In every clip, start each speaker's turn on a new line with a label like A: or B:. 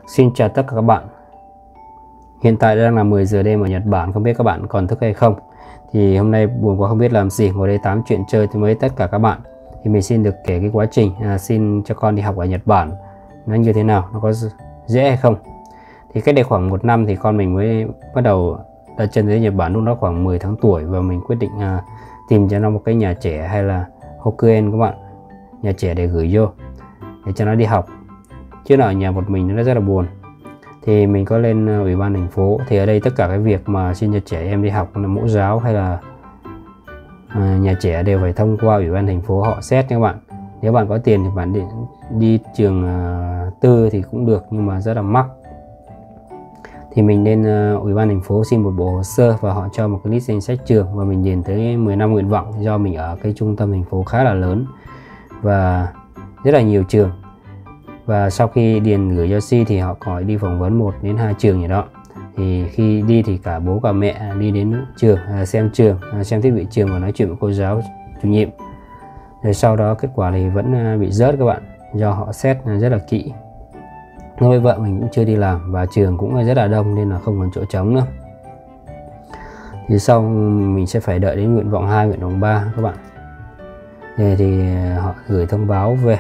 A: Xin chào tất cả các bạn. Hiện tại đang là 10 giờ đêm ở Nhật Bản, không biết các bạn còn thức hay không. Thì hôm nay buồn quá không biết làm gì, ngồi đây tám chuyện chơi với tất cả các bạn. Thì mình xin được kể cái quá trình xin cho con đi học ở Nhật Bản nó như thế nào, nó có dễ hay không. Thì cách đây khoảng 1 năm thì con mình mới bắt đầu đặt chân đến Nhật Bản, lúc đó khoảng 10 tháng tuổi, và mình quyết định tìm cho nó một cái nhà trẻ hay là Hokuen các bạn, nhà trẻ để gửi vô để cho nó đi học, chứ ở nhà một mình nó rất là buồn. Thì mình có lên ủy ban thành phố. Thì ở đây tất cả cái việc mà xin cho trẻ em đi học là mẫu giáo hay là nhà trẻ đều phải thông qua ủy ban thành phố họ xét nha các bạn. Nếu bạn có tiền thì bạn đi trường tư thì cũng được, nhưng mà rất là mắc. Thì mình lên ủy ban thành phố xin một bộ hồ sơ và họ cho một cái list danh sách trường, và mình điền tới 15 nguyện vọng. Do mình ở cái trung tâm thành phố khá là lớn và rất là nhiều trường, và sau khi điền gửi cho Si thì họ hỏi đi phỏng vấn 1 đến 2 trường gì đó. Thì khi đi thì cả bố cả mẹ đi đến trường xem thiết bị trường và nói chuyện với cô giáo chủ nhiệm. Rồi sau đó kết quả thì vẫn bị rớt các bạn, do họ xét rất là kỹ. Lúc với vợ mình cũng chưa đi làm và trường cũng rất là đông nên là không còn chỗ trống nữa. Thì sau mình sẽ phải đợi đến nguyện vọng 2, nguyện vọng 3 các bạn. Thì họ gửi thông báo về.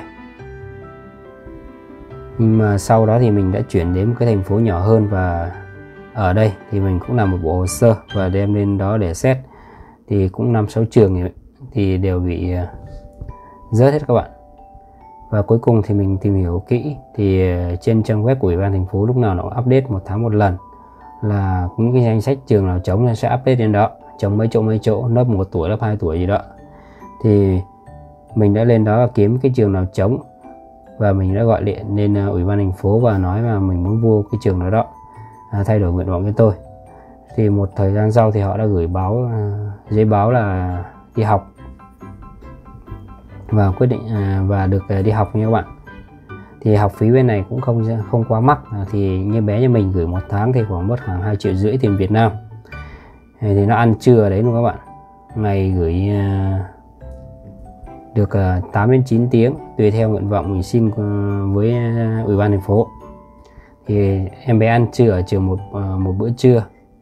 A: Nhưng mà sau đó thì mình đã chuyển đến một cái thành phố nhỏ hơn, và ở đây thì mình cũng làm một bộ hồ sơ và đem lên đó để xét. Thì cũng 5-6 trường thì đều bị rớt hết các bạn. Và cuối cùng thì mình tìm hiểu kỹ thì trên trang web của ủy ban thành phố lúc nào nó update 1 tháng một lần, là những cái danh sách trường nào trống sẽ update đến đó, trống mấy chỗ, lớp 1 tuổi, lớp 2 tuổi gì đó. Thì mình đã lên đó kiếm cái trường nào trống, và mình đã gọi điện lên ủy ban thành phố và nói là mình muốn vô cái trường đó thay đổi nguyện vọng cho tôi. Thì một thời gian sau thì họ đã gửi giấy báo là đi học và quyết định và được đi học nha các bạn. Thì học phí bên này cũng không quá mắc. Thì như bé như mình gửi 1 tháng thì khoảng mất khoảng 2,5 triệu tiền Việt Nam. Thì nó ăn trưa ở đấy luôn các bạn, ngày gửi được 8 đến 9 tiếng tùy theo nguyện vọng mình xin với ủy ban thành phố. Thì em bé ăn trưa ở trường một bữa trưa.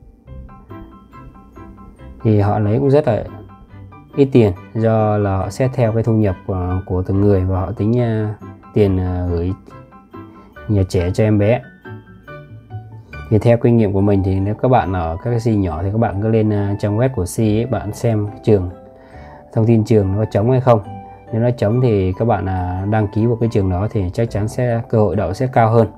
A: Thì họ lấy cũng rất là ít tiền, do là họ xét theo cái thu nhập của từng người và họ tính tiền gửi nhà trẻ cho em bé. Thì theo kinh nghiệm của mình thì nếu các bạn ở các cái Si nhỏ thì các bạn cứ lên trang web của Si ấy, bạn xem trường, thông tin trường nó có trống hay không. Nếu nó trống thì các bạn đăng ký vào cái trường đó thì chắc chắn cơ hội đậu sẽ cao hơn.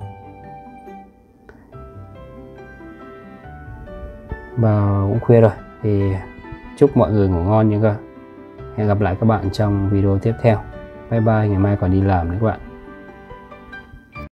A: Và cũng khuya rồi thì chúc mọi người ngủ ngon nha các bạn. Hẹn gặp lại các bạn trong video tiếp theo. Bye bye, ngày mai còn đi làm nữa các bạn.